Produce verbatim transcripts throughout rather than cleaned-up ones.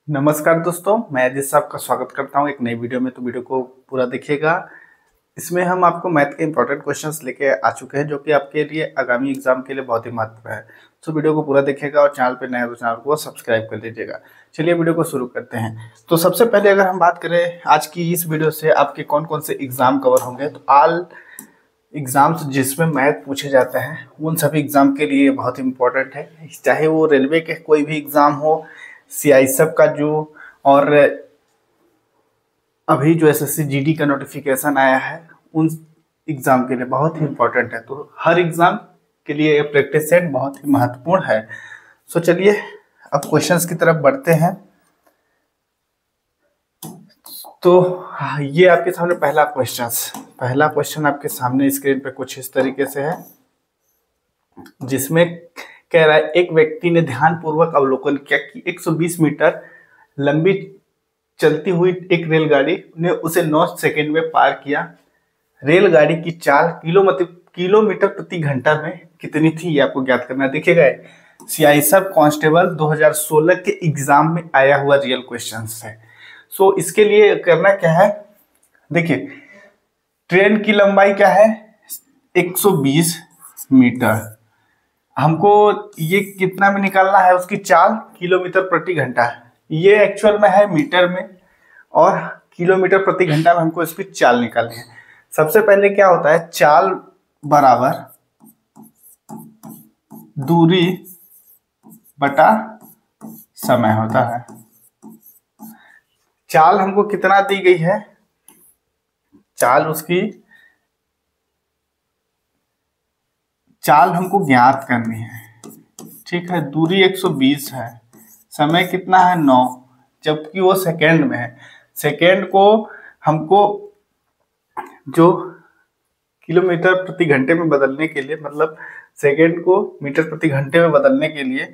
नमस्कार दोस्तों, मैं अजीत साहब का स्वागत करता हूं एक नई वीडियो में। तो वीडियो को पूरा देखिएगा। इसमें हम आपको मैथ के इंपॉर्टेंट क्वेश्चंस लेके आ चुके हैं जो कि आपके लिए आगामी एग्जाम के लिए बहुत ही महत्वपूर्ण है। तो वीडियो को पूरा देखिएगा और चैनल पे नए हो तो चैनल को सब्सक्राइब कर लीजिएगा। चलिए वीडियो को शुरू करते हैं। तो सबसे पहले अगर हम बात करें आज की इस वीडियो से आपके कौन कौन से एग्जाम कवर होंगे, तो ऑल एग्जाम्स जिसमें मैथ पूछे जाते हैं उन सभी एग्जाम के लिए बहुत इंपॉर्टेंट है। चाहे वो रेलवे के कोई भी एग्जाम हो, सी आई एस एफ का जो, और अभी जो S S C G D का नोटिफिकेशन आया है, उन एग्ज़ाम के लिए बहुत ही इम्पोर्टेंट है। तो हर एग्ज़ाम के लिए ये प्रैक्टिस सेट बहुत ही महत्वपूर्ण है। सो चलिए अब क्वेश्चंस की तरफ बढ़ते हैं। तो ये आपके सामने पहला क्वेश्चन पहला क्वेश्चन आपके सामने स्क्रीन पे कुछ इस तरीके से है, जिसमें कह रहा है एक व्यक्ति ने ध्यानपूर्वक अवलोकन किया कि एक सौ बीस मीटर लंबी चलती हुई एक रेलगाड़ी ने उसे नौ सेकंड में पार किया। रेलगाड़ी की चाल किलोमीटर किलोमीटर प्रति घंटा में कितनी थी, ये आपको ज्ञात करना है। देखिएगा, C I S F constable दो हज़ार सोलह के एग्जाम में आया हुआ रियल क्वेश्चन है। सो इसके लिए करना क्या है, देखिए ट्रेन की लंबाई क्या है, एक सौ बीस मीटर। हमको ये कितना में निकालना है, उसकी चाल किलोमीटर प्रति घंटा है। ये एक्चुअल में है मीटर में, और किलोमीटर प्रति घंटा में हमको इसकी चाल निकालनी है। सबसे पहले क्या होता है, चाल बराबर दूरी बटा समय होता है। चाल हमको कितना दी गई है, चाल उसकी चाल हमको ज्ञात करनी है, ठीक है। दूरी एक सौ बीस है, समय कितना है नौ, जबकि वो सेकेंड में है। सेकेंड को हमको जो किलोमीटर प्रति घंटे में बदलने के लिए, मतलब सेकेंड को मीटर प्रति घंटे में बदलने के लिए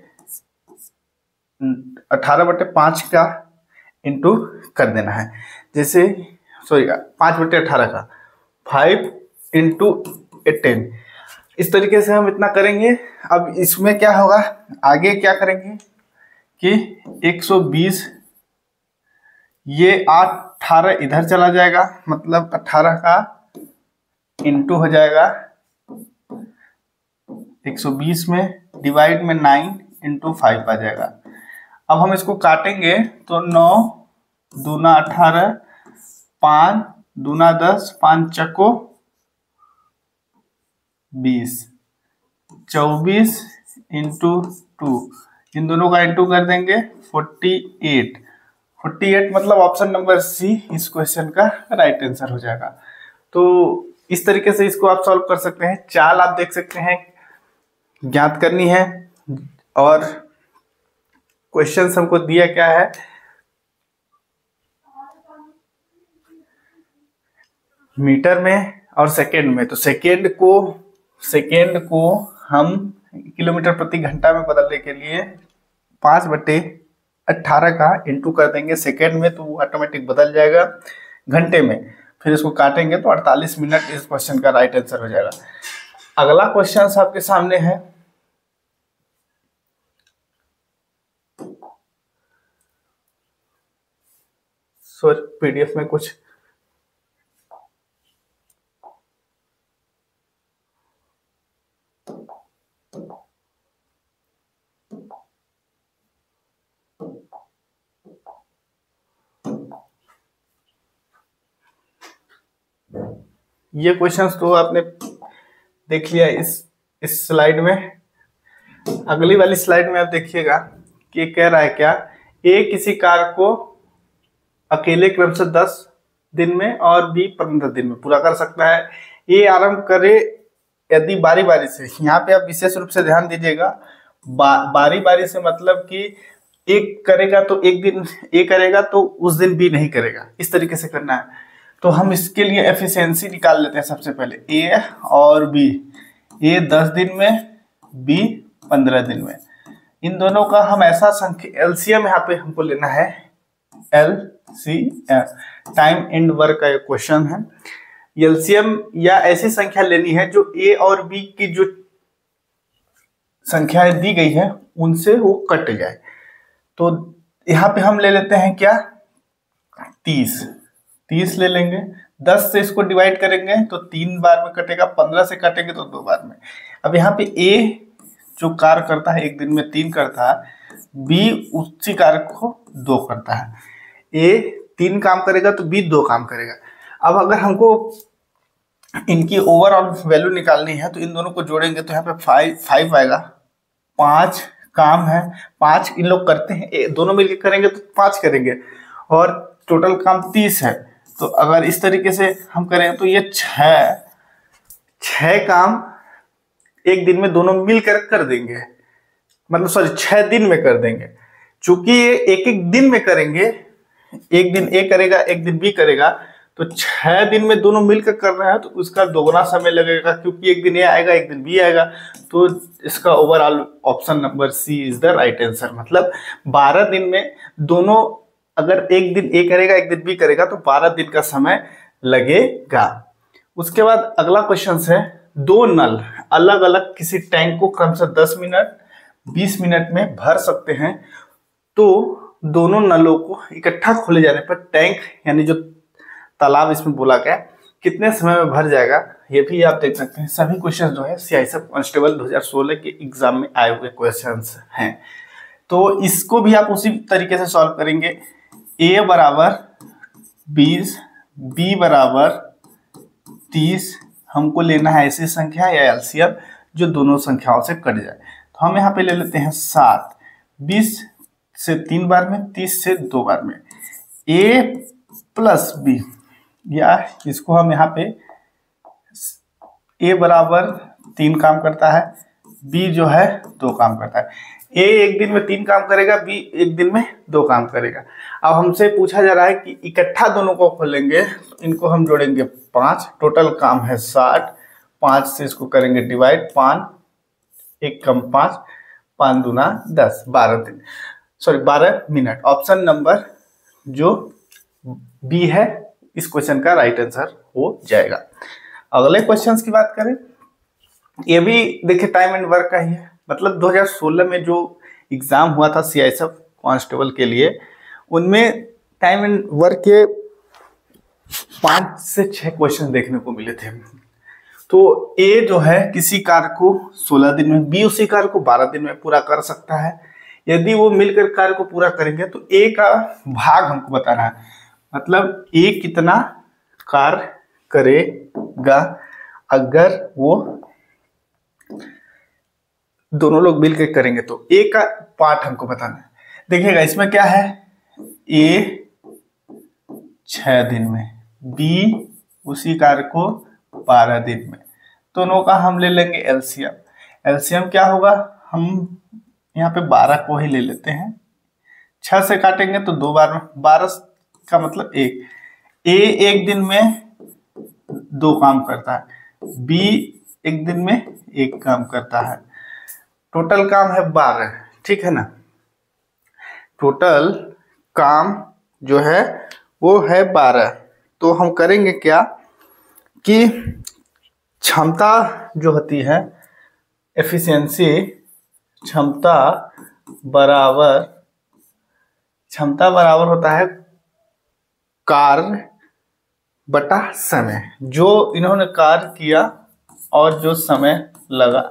अठारह बटे पाँच का इंटू कर देना है। जैसे सॉरी पाँच बटे अठारह का फाइव इंटू टेन, इस तरीके से हम इतना करेंगे। अब इसमें क्या होगा, आगे क्या करेंगे कि एक सौ बीस, ये अठारह इधर चला जाएगा, मतलब अठारह का इंटू हो जाएगा एक सौ बीस में, डिवाइड में नाइन इंटू फाइव आ जाएगा। अब हम इसको काटेंगे तो नौ दूना अठारह, पाँच दूना दस, पाँच चको बीस, चौबीस इंटू टू, इन दोनों का इंटू कर देंगे फोर्टी एट। फोर्टी एट मतलब ऑप्शन नंबर सी इस क्वेश्चन का राइट आंसर हो जाएगा। तो इस तरीके से इसको आप सॉल्व कर सकते हैं। चाल आप देख सकते हैं ज्ञात करनी है, और क्वेश्चन हमको दिया क्या है, मीटर में और सेकेंड में। तो सेकेंड को सेकेंड को हम किलोमीटर प्रति घंटा में बदलने के लिए पाँच बटे अट्ठारह का इंटू कर देंगे सेकेंड में, तो वो ऑटोमेटिक बदल जाएगा घंटे में। फिर इसको काटेंगे तो अड़तालीस मिनट इस क्वेश्चन का राइट आंसर हो जाएगा। अगला क्वेश्चन आपके सामने है, सो पीडीएफ में कुछ ये क्वेश्चंस तो आपने देख लिया इस इस स्लाइड में। अगली वाली स्लाइड में आप देखिएगा कि कह रहा है क्या, ए किसी कार को अकेले क्रम से दस दिन में और बी पंद्रह दिन में पूरा कर सकता है। ए आरंभ करे यदि बारी बारी से, यहाँ पे आप विशेष रूप से ध्यान दीजिएगा, बा, बारी बारी से मतलब कि एक करेगा तो एक दिन ए करेगा तो उस दिन बी नहीं करेगा, इस तरीके से करना है। तो हम इसके लिए एफिशिएंसी निकाल लेते हैं। सबसे पहले ए और बी, ए दस दिन में, बी पंद्रह दिन में, इन दोनों का हम ऐसा संख्या एलसीएम यहाँ पे हमको लेना है, एलसीएम टाइम एंड वर्क का एक क्वेश्चन है। एलसीएम या ऐसी संख्या लेनी है जो ए और बी की जो संख्याएं दी गई है उनसे वो कट जाए। तो यहाँ पे हम ले लेते हैं क्या, तीस, तीस ले लेंगे, दस से इसको डिवाइड करेंगे तो तीन बार में कटेगा, पंद्रह से काटेंगे तो दो बार में। अब यहाँ पे ए जो कार्य करता है एक दिन में तीन करता है, बी उसी कार्य को दो करता है। ए तीन काम करेगा तो बी दो काम करेगा। अब अगर हमको इनकी ओवरऑल वैल्यू निकालनी है तो इन दोनों को जोड़ेंगे तो यहाँ पे फाइव फाइव आएगा। पांच काम है, पांच इन लोग करते हैं, ए, दोनों मिलकर करेंगे तो पांच करेंगे, और टोटल काम तीस है। तो अगर इस तरीके से हम करें तो ये छह छह काम एक दिन में दोनों मिलकर कर देंगे, मतलब सॉरी छह दिन में कर देंगे। चूंकि ये एक एक दिन में करेंगे, एक दिन ए करेगा एक दिन बी करेगा, तो छह दिन में दोनों मिलकर कर रहे हैं तो उसका दोगुना समय लगेगा, क्योंकि एक दिन ए आएगा एक दिन बी आएगा। तो इसका overall option number C is the right answer. मतलब बारह दिन में दोनों, अगर एक दिन ए करेगा एक दिन बी करेगा तो बारह दिन का समय लगेगा। उसके बाद अगला क्वेश्चन है, दो नल अलग अलग किसी टैंक को क्रमशः दस मिनट बीस मिनट में भर सकते हैं, तो दोनों नलों को इकट्ठा खोले जाने पर टैंक यानी जो तालाब इसमें बोला गया कितने समय में भर जाएगा, ये भी आप देख सकते हैं। सभी क्वेश्चन जो है सीआईएसएफ कांस्टेबल दो हज़ार सोलह के एग्जाम में आए हुए क्वेश्चंस हैं, तो इसको भी आप उसी तरीके से सॉल्व करेंगे। ए बराबर बीस, बी बराबर तीस, हमको लेना है ऐसी संख्या या एलसीएम जो दोनों संख्याओं से कट जाए। तो हम यहाँ पे ले लेते हैं सात, बीस से तीन बार में, तीस से दो बार में। ए प्लस बी, या इसको हम यहाँ पे ए बराबर तीन काम करता है, बी जो है दो काम करता है। ए एक दिन में तीन काम करेगा, बी एक दिन में दो काम करेगा। अब हमसे पूछा जा रहा है कि इकट्ठा दोनों को खोलेंगे तो इनको हम जोड़ेंगे पाँच, टोटल काम है साठ, पाँच से इसको करेंगे डिवाइड, पाँच एक कम पाँच, पाँच दूना दस, बारह दिन सॉरी बारह मिनट। ऑप्शन नंबर जो बी है इस क्वेश्चन का राइट आंसर हो जाएगा। अगले क्वेश्चंस की बात करें, ये भी देखिए टाइम एंड वर्क का ही है। मतलब दो हज़ार सोलह में जो एग्जाम हुआ था सीआईएसएफ कांस्टेबल के लिए, उनमें टाइम एंड वर्क के पांच से छह क्वेश्चन देखने को मिले थे। तो ए जो है किसी कार्य को सोलह दिन में, बी उसी कार्य को बारह दिन में पूरा कर सकता है। यदि वो मिलकर कार्य को पूरा करेंगे तो ए का भाग हमको बताना है, मतलब ए कितना कार्य करेगा अगर वो दोनों लोग मिलकर करेंगे। तो ए का पार्ट हमको बताना है। देखिएगा इसमें क्या है, ए छह दिन में, बी उसी कार्य को बारह दिन में, दोनों का हम ले लेंगे एलसीएम। एलसीएम क्या होगा, हम यहाँ पे बारह को ही ले लेते हैं, छह से काटेंगे तो दो बार में, बारह का मतलब एक। ए एक दिन में दो काम करता है, बी एक दिन में एक काम करता है, टोटल काम है बारह, ठीक है ना। टोटल काम जो है वो है बारह। तो हम करेंगे क्या कि क्षमता जो होती है, एफिशिएंसी, क्षमता बराबर क्षमता बराबर होता है कार्य बटा समय, जो इन्होंने कार्य किया और जो समय लगा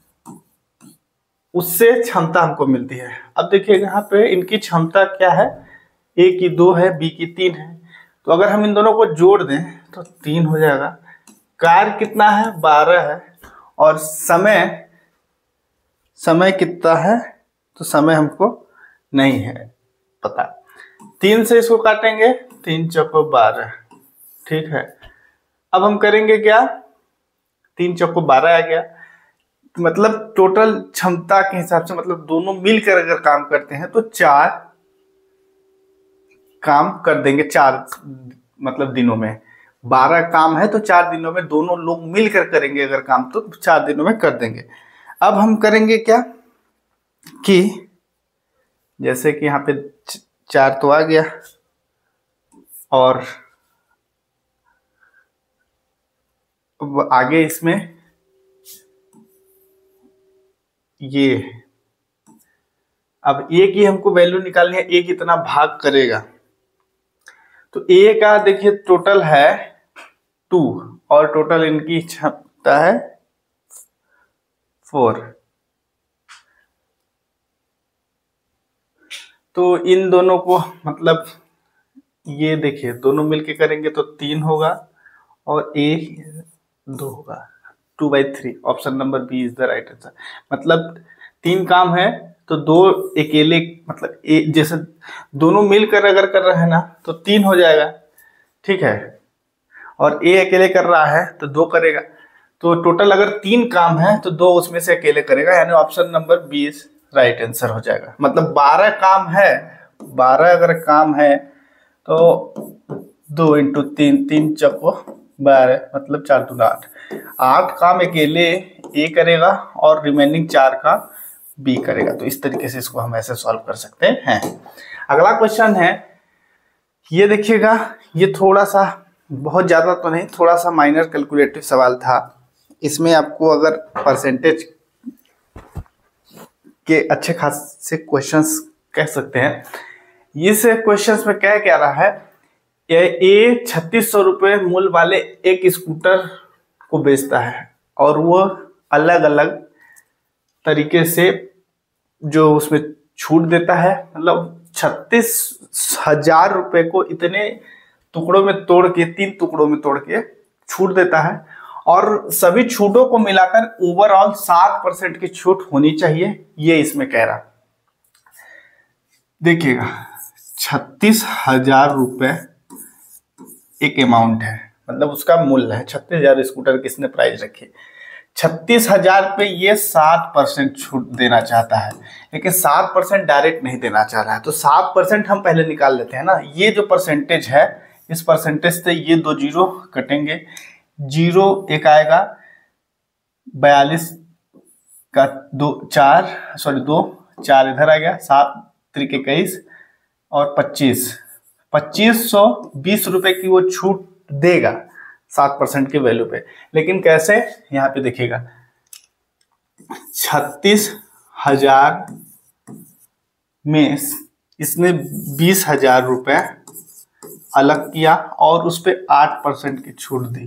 उससे क्षमता हमको मिलती है। अब देखिए यहाँ पे इनकी क्षमता क्या है, ए की दो है, बी की तीन है। तो अगर हम इन दोनों को जोड़ दें तो तीन हो जाएगा। कार्य कितना है, बारह है, और समय समय कितना है, तो समय हमको नहीं है पता। तीन से इसको काटेंगे, तीन चौको बारह, ठीक है। अब हम करेंगे क्या, तीन चौको बारह आ गया, मतलब टोटल क्षमता के हिसाब से, मतलब दोनों मिलकर अगर काम करते हैं तो चार काम कर देंगे, चार मतलब दिनों में। बारह काम है तो चार दिनों में दोनों लोग मिलकर करेंगे अगर काम, तो चार दिनों में कर देंगे। अब हम करेंगे क्या कि जैसे कि यहाँ पे चार तो आ गया, और आगे इसमें ये अब ए की हमको वैल्यू निकालनी है, ए कितना भाग करेगा। तो ए का देखिए टोटल है टू और टोटल इनकी क्षमता है फोर। तो इन दोनों को मतलब ये देखिए दोनों मिलके करेंगे तो तीन होगा और ए दो होगा, two by three. Option number B is the right answer. मतलब तीन काम है तो दो अकेले, मतलब ए जैसे दोनों मिलकर अगर कर रहे हैं ना तो तीन हो जाएगा, ठीक है, और ए अकेले कर रहा है तो दो करेगा। तो टोटल अगर तीन काम है तो दो उसमें से अकेले करेगा, यानी option number B is right answer हो जाएगा। मतलब बारह काम है, बारह अगर काम है तो दो इंटू तीन, तीन चौको बारह, मतलब चार दूना आठ। आठ काम अकेले ए करेगा और रिमेनिंग चार का बी करेगा। तो इस तरीके से इसको हम ऐसे सॉल्व कर सकते हैं। अगला क्वेश्चन है, ये देखिएगा, ये थोड़ा सा बहुत ज्यादा तो नहीं, थोड़ा सा माइनर कैलकुलेटिव सवाल था। इसमें आपको अगर परसेंटेज के अच्छे खासे क्वेश्चंस कह सकते हैं। इस क्वेश्चंस में क्या कह रहा है, ए छत्तीस सौ रुपये मूल्य वाले एक स्कूटर को बेचता है और वो अलग अलग तरीके से जो उसमें छूट देता है, मतलब छत्तीस हजार रुपये को इतने टुकड़ों में तोड़ के, तीन टुकड़ों में तोड़ के छूट देता है और सभी छूटों को मिलाकर ओवरऑल सात परसेंट की छूट होनी चाहिए, ये इसमें कह रहा। देखिएगा छत्तीस हजार रुपये एक अमाउंट है, मतलब उसका मूल्य है। छत्तीस हजार स्कूटर किसने प्राइस रखी, छत्तीस हजार पे ये सात परसेंट छूट देना चाहता है, लेकिन सात परसेंट डायरेक्ट नहीं देना चाह रहा है। तो सात परसेंट हम पहले निकाल लेते हैं ना। ये जो परसेंटेज है, इस परसेंटेज से ये दो जीरो कटेंगे, जीरो एक आएगा, बयालीस का दो चार सॉरी दो चार इधर आ गया, सात त्रिक इक्कीस और पच्चीस, पच्चीस सौ बीस रुपए की वो छूट देगा सात परसेंट के वैल्यू पे। लेकिन कैसे, यहाँ पे देखिएगा छत्तीस हजार में इसने बीस हजार रुपए अलग किया और उस पर आठ परसेंट की छूट दी,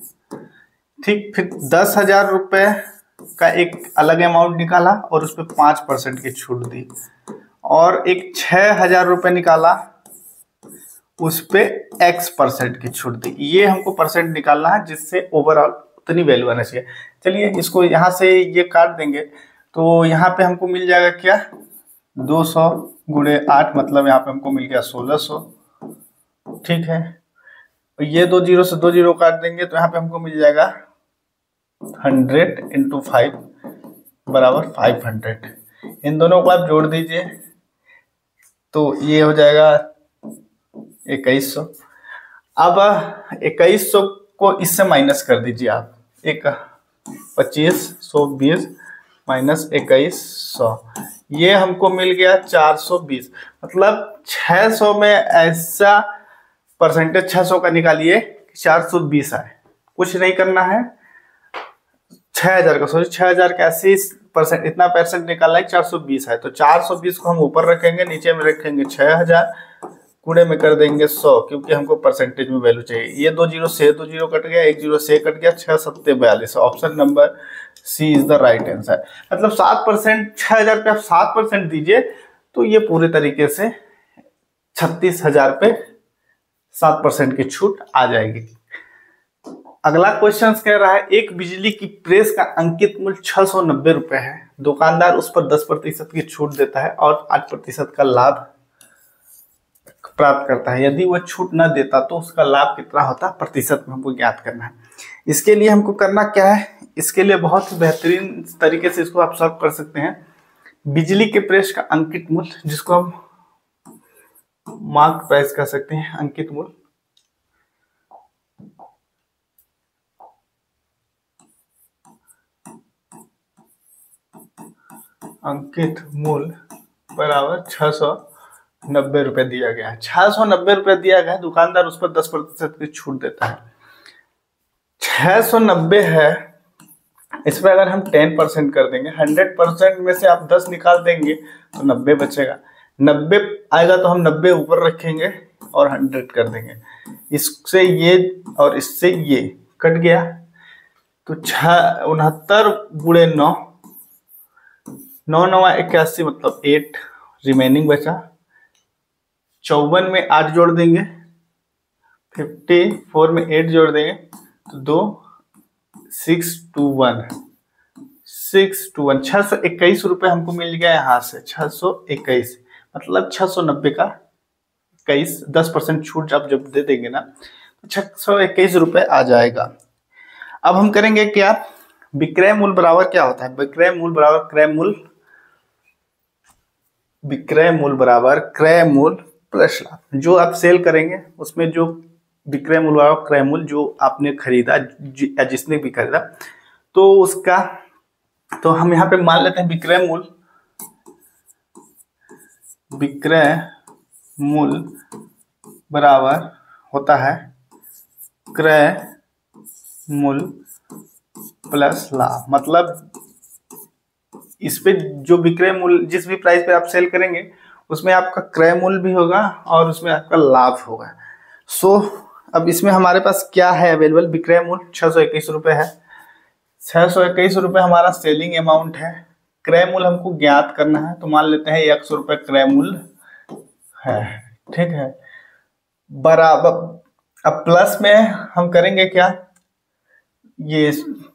ठीक। फिर दस हजार रुपये का एक अलग अमाउंट निकाला और उस पर पाँच परसेंट की छूट दी, और एक छः हजार रुपये निकाला, उस पे एक्स परसेंट की छूट दी। ये हमको परसेंट निकालना है जिससे ओवरऑल उतनी वैल्यू आना चाहिए। चलिए इसको यहाँ से ये काट देंगे तो यहाँ पे हमको मिल जाएगा क्या, दो सौ गुणे आठ, मतलब यहाँ पे हमको मिल गया सोलह सौ, ठीक है। ये दो जीरो से दो जीरो काट देंगे तो यहाँ पे हमको मिल जाएगा हंड्रेड इंटू फाइव बराबर फाइव हंड्रेड। इन दोनों को आप जोड़ दीजिए तो ये हो जाएगा इक्कीस सौ। अब इक्कीस सौ को इससे माइनस कर दीजिए आप, एक पच्चीस सौ बीस माइनस इक्कीस सौ, ये हमको मिल गया चार सौ बीस। मतलब छह सौ में ऐसा परसेंटेज छह सौ का निकालिए चार सौ बीस आए। कुछ नहीं करना है, छह हजार का सॉरी छह हजार का अस्सी परसेंट इतना परसेंट निकालना है, चार सौ बीस है। तो चार सौ बीस को हम ऊपर रखेंगे, नीचे में रखेंगे छह हजार, कूड़े में कर देंगे सौ, क्योंकि हमको परसेंटेज में वैल्यू चाहिए। ये दो जीरो से दो जीरो कट गया, एक जीरो से कट गया, छह सत्ते बयालीस। Option number C is the right answer. मतलब सात परसेंट, छह हजार पे आप सात परसेंट दीजिए तो ये पूरे तरीके से छत्तीस हजार पे सात परसेंट की छूट आ जाएगी। अगला क्वेश्चन कह रहा है, एक बिजली की प्रेस का अंकित मूल्य छह सौ नब्बे रुपए है, दुकानदार उस पर दस प्रतिशत की छूट देता है और आठ प्रतिशत का लाभ प्राप्त करता है। यदि वह छूट न देता तो उसका लाभ कितना होता, प्रतिशत में हमको ज्ञात करना है। इसके लिए हमको करना क्या है, इसके लिए बहुत ही बेहतरीन तरीके से इसको आप सॉल्व कर सकते हैं। बिजली के प्रेस का अंकित मूल्य, जिसको हम मार्क प्राइस कह सकते हैं, अंकित मूल्य अंकित मूल्य बराबर छह सौ नब्बे रुपए दिया गया है। छह सौ नब्बे रुपए दिया गया है, दुकानदार उस पर दस प्रतिशत की छूट देता है। छह सौ नब्बे है इस पर अगर हम टेन परसेंट कर देंगे, हंड्रेड परसेंट में से आप दस निकाल देंगे तो नब्बे बचेगा। नब्बे आएगा तो हम नब्बे ऊपर रखेंगे और हंड्रेड कर देंगे। इससे ये और इससे ये कट गया तो छः उनहत्तर गुणे नौ, नौ नवा इक्यासी मतलब एट, रिमेनिंग बचा। चौवन में आठ जोड़ देंगे, फिफ्टी फोर में एट जोड़ देंगे तो दो, six two one, six two one छः सौ इक्कीस रुपये हमको मिल गया यहाँ से। छः सौ इक्कीस मतलब छः सौ नब्बे का इक्कीस, दस परसेंट छूट आप जब दे देंगे ना तो छः सौ इक्कीस रुपये आ जाएगा। अब हम करेंगे क्या, विक्रय मूल्य बराबर क्या होता है, विक्रय मूल्य बराबर क्रय मूल्य, विक्रय मूल्य बराबर क्रय मूल्य प्लस लाभ। जो आप सेल करेंगे उसमें जो विक्रय मूल्य बराबर क्रय मूल्य जो आपने खरीदा या जिसने भी खरीदा तो उसका, तो हम यहाँ पे मान लेते हैं विक्रय मूल्य, विक्रय मूल्य बराबर होता है क्रय मूल्य प्लस लाभ। मतलब इस पे जो विक्रय मूल्य, जिस भी प्राइस पे आप सेल करेंगे उसमें आपका क्रय मूल्य भी होगा और उसमें आपका लाभ होगा। सो अब इसमें हमारे पास क्या है अवेलेबल, विक्रय मूल्य छः सौ इक्कीस रुपये है, छः सौ इक्कीस रुपये हमारा सेलिंग अमाउंट है। क्रय मूल्य हमको ज्ञात करना है तो मान लेते हैं एक सौ रुपये क्रय मूल्य है, ठीक है। बराबर अब प्लस में हम करेंगे क्या, ये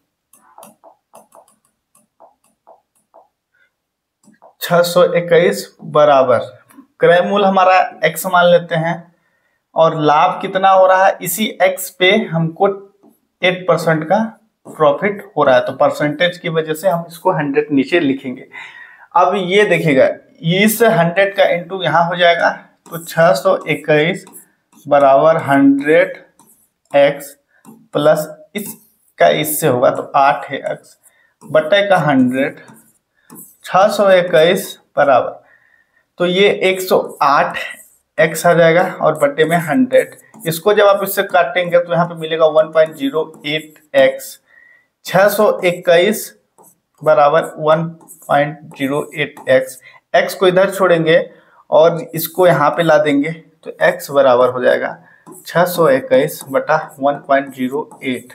छः सौ इक्कीस बराबर क्रय मूल्य हमारा एक्स मान लेते हैं और लाभ कितना हो रहा है, इसी एक्स पे हमको एट परसेंट का प्रॉफिट हो रहा है तो परसेंटेज की वजह से हम इसको हंड्रेड नीचे लिखेंगे। अब ये देखिएगा इस हंड्रेड का इंटू यहाँ हो जाएगा तो छः सौ इक्कीस बराबर हंड्रेड एक्स प्लस इसका इससे होगा तो आठ है एक्स बटे का हंड्रेड, छः सौ इक्कीस बराबर तो ये एक सौ आठ एक्स आ जाएगा और बटे में हंड्रेड। इसको जब आप इससे काटेंगे तो यहाँ पे मिलेगा one point zero eight x, छः सौ इक्कीस बराबर one point zero eight x, x को इधर छोड़ेंगे और इसको यहाँ पे ला देंगे तो x बराबर हो जाएगा छः सौ इक्कीस बटा वन पॉइंट जीरो एट।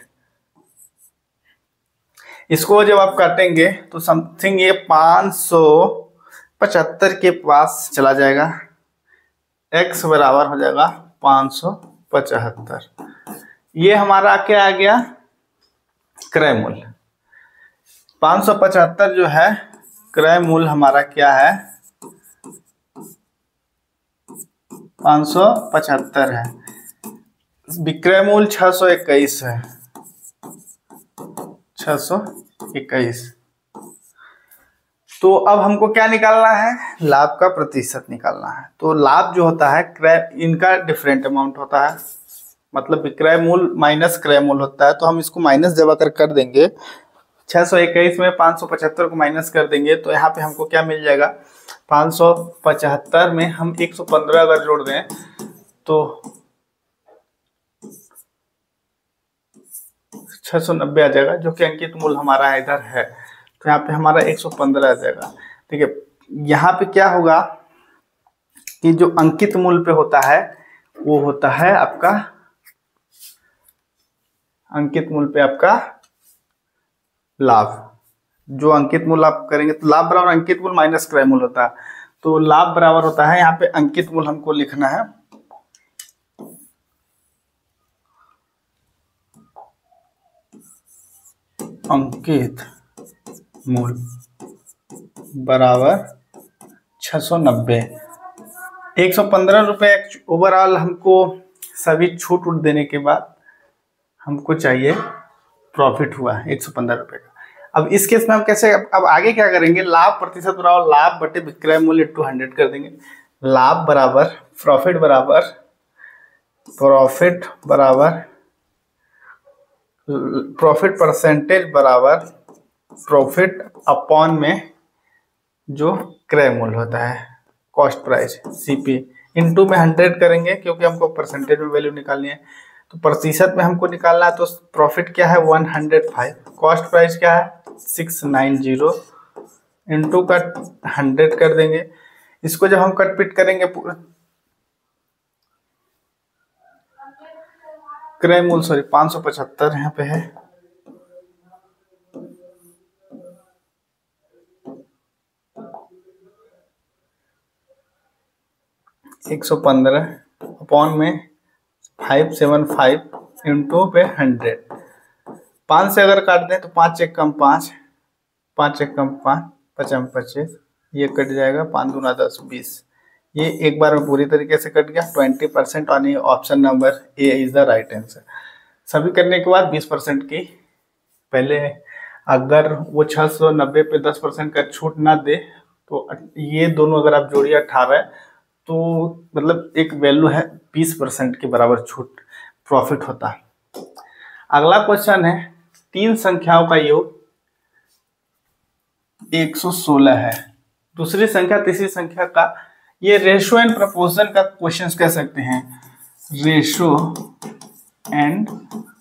इसको जब आप काटेंगे तो समथिंग ये पाँच सौ पचहत्तर के पास चला जाएगा, x बराबर हो जाएगा पाँच सौ पचहत्तर। ये हमारा क्या आ गया क्रय मूल्य। पाँच सौ पचहत्तर जो है क्रय मूल्य हमारा क्या है, पाँच सौ पचहत्तर है, विक्रय मूल्य छः सौ इक्कीस है, छः सौ इक्कीस। तो अब हमको क्या निकालना है, लाभ का प्रतिशत निकालना है। तो लाभ जो होता है क्रय, इनका डिफरेंट अमाउंट होता है, मतलब विक्रय मूल्य माइनस क्रय मूल्य होता है। तो हम इसको माइनस जब अगर कर देंगे छः सौ इक्कीस में पाँच सौ पचहत्तर को माइनस कर देंगे तो यहाँ पे हमको क्या मिल जाएगा, पाँच सौ पचहत्तर में हम एक सौ पंद्रह अगर जोड़ दें तो छः सौ नब्बे आ जाएगा, जो कि अंकित मूल्य हमारा इधर है। तो यहाँ पे हमारा एक सौ पंद्रह आ जाएगा, ठीक है। यहाँ पे क्या होगा कि जो अंकित मूल्य पे होता है वो होता है आपका, अंकित मूल्य पे आपका लाभ। जो अंकित मूल्य आप करेंगे तो लाभ बराबर अंकित मूल्य माइनस क्रय मूल्य होता है। तो लाभ बराबर होता है, यहाँ पे अंकित मूल्य हमको लिखना है, अंकित मूल्य बराबर छः सौ नब्बे। एक सौ पंद्रह रुपये ओवरऑल हमको सभी छूट उट देने के बाद हमको चाहिए प्रॉफिट हुआ है एक सौ पंद्रह रुपये का। अब इस केस में हम कैसे, अब आगे क्या करेंगे, लाभ प्रतिशत बराबर लाभ बटे विक्रय मूल्य टू हंड्रेड कर देंगे। लाभ बराबर प्रॉफिट बराबर प्रॉफिट बराबर प्रॉफिट परसेंटेज बराबर प्रॉफिट अपॉन में जो क्रय मूल्य होता है कॉस्ट प्राइस सीपी, इनटू में हंड्रेड करेंगे क्योंकि हमको परसेंटेज में वैल्यू निकालनी है। तो प्रतिशत में हमको निकालना है, तो प्रॉफिट क्या है one hundred five, cost price क्या है सिक्स नाइन जीरो, इंटू का हंड्रेड कर देंगे। इसको जब हम कट पिट करेंगे पूरा क्रय मूल्य सॉरी पाँच सौ पचहत्तर यहाँ पे है, एक सौ पंद्रह अपॉन में फाइव सेवन फाइव इंटू पे हंड्रेड। पाँच से अगर काट दें तो पाँच एक कम पाँच, पाँच एक कम पाँच, पचास पच्चीस, ये कट जाएगा, पाँच दूना दस बीस, ये एक बार में पूरी तरीके से कट गया। Twenty percent on option number A is the right answer. सभी करने के बाद बीस परसेंट की, पहले अगर वो छः सौ नब्बे पे दस परसेंट का छूट ना दे तो ये दोनों अगर आप जोड़िए अट्ठारह, तो मतलब एक वैल्यू है बीस परसेंट के बराबर छूट प्रॉफिट होता है। अगला क्वेश्चन है तीन संख्याओं का योग एक सौ सोलह है, दूसरी संख्या तीसरी संख्या का, ये रेशो एंड प्रपोर्शन का क्वेश्चन कह सकते हैं, रेशो एंड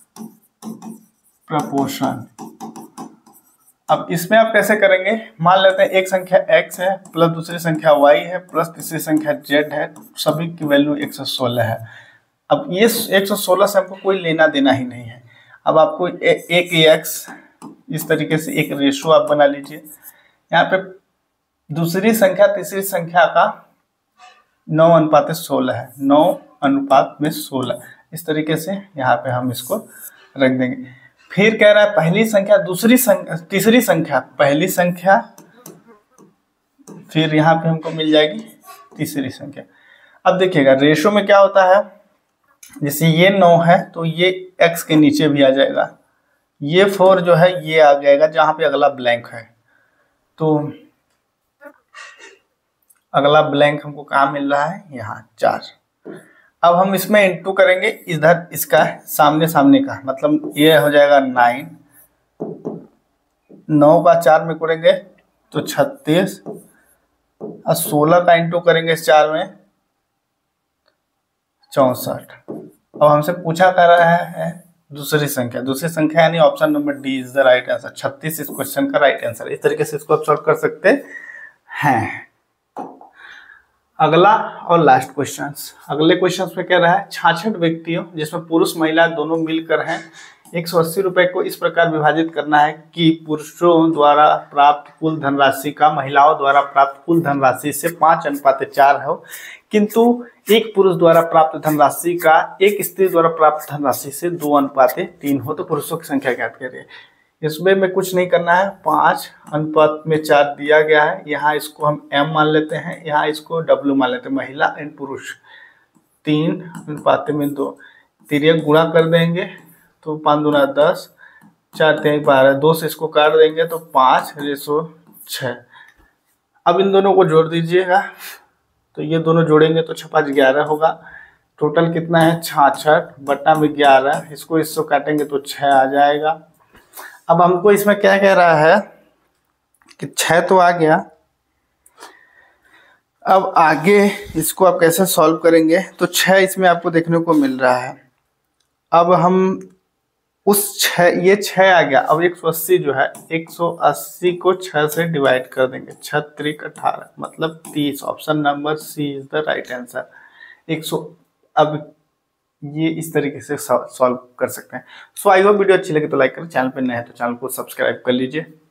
प्रपोर्शन। अब इसमें आप कैसे करेंगे, मान लेते हैं एक संख्या x है प्लस दूसरी संख्या y है प्लस तीसरी संख्या z है, सभी की वैल्यू एक सौ सोलह है। अब ये एक सौ सोलह से हमको कोई लेना देना ही नहीं है। अब आपको ए, एक x इस तरीके से एक रेशो आप बना लीजिए, यहाँ पे दूसरी संख्या तीसरी संख्या का नौ अनुपात सोलह है, नौ अनुपात में सोलह, इस तरीके से यहाँ पे हम इसको रख देंगे। फिर कह रहा है पहली संख्या दूसरी संख्या तीसरी संख्या, पहली संख्या फिर यहाँ पे हमको मिल जाएगी तीसरी संख्या। अब देखिएगा रेशो में क्या होता है, जैसे ये नौ है तो ये x के नीचे भी आ जाएगा, ये फोर जो है ये आ जाएगा जहाँ पे अगला ब्लैंक है, तो अगला ब्लैंक हमको कहाँ मिल रहा है, यहाँ चार। अब हम इसमें इंटू करेंगे इधर इसका सामने सामने का, मतलब ये हो जाएगा नाइन, नौ का चार में करेंगे तो छत्तीस, और सोलह का इंटू करेंगे इस चार में चौसठ। अब हमसे पूछा कर रहा है दूसरी संख्या, दूसरी संख्या यानी option number D is the right answer, छत्तीस इस क्वेश्चन का राइट आंसर। इस तरीके से इसको आप सॉल्व कर सकते हैं। अगला और लास्ट क्वेश्चन, अगले क्वेश्चन में कह रहा है छाछठ व्यक्तियों जिसमें पुरुष महिला दोनों मिलकर हैं, एक सौ अस्सी रुपए को इस प्रकार विभाजित करना है कि पुरुषों द्वारा प्राप्त कुल धनराशि का महिलाओं द्वारा प्राप्त कुल धनराशि से पांच अनुपात चार हो, किंतु एक पुरुष द्वारा प्राप्त धनराशि का एक स्त्री द्वारा प्राप्त धनराशि से दो अनुपात तीन हो, तो पुरुषों की संख्या ज्ञात करिए। इसमें में कुछ नहीं करना है, पाँच अनुपात में चार दिया गया है, यहाँ इसको हम m मान लेते हैं, यहाँ इसको w मान लेते हैं, महिला एंड पुरुष तीन अनुपात में दो, तिरक गुणा कर देंगे तो पाँच दूना दस, चार तीन बारह, दो से इसको काट देंगे तो पाँच रेसो छः। अब इन दोनों को जोड़ दीजिएगा, तो ये दोनों जोड़ेंगे तो छः पाँच ग्यारह होगा, टोटल कितना है छाछठ बट्टा में ग्यारह, इसको इसको काटेंगे तो छः आ जाएगा। अब हमको इसमें क्या कह रहा है कि छः तो आ गया, अब आगे इसको आप कैसे सॉल्व करेंगे, तो छः इसमें आपको देखने को मिल रहा है। अब हम उस छः, ये छः आ गया, अब एक सौ अस्सी जो है एक सौ अस्सी को छः से डिवाइड कर देंगे, छः त्रिक अठारह मतलब तीस, option number C is the right answer. एक सौ अब ये इस तरीके से सॉल्व कर सकते हैं। सो आई होप वीडियो अच्छी लगी तो लाइक करें, चैनल पर नए हैं तो चैनल को सब्सक्राइब कर लीजिए।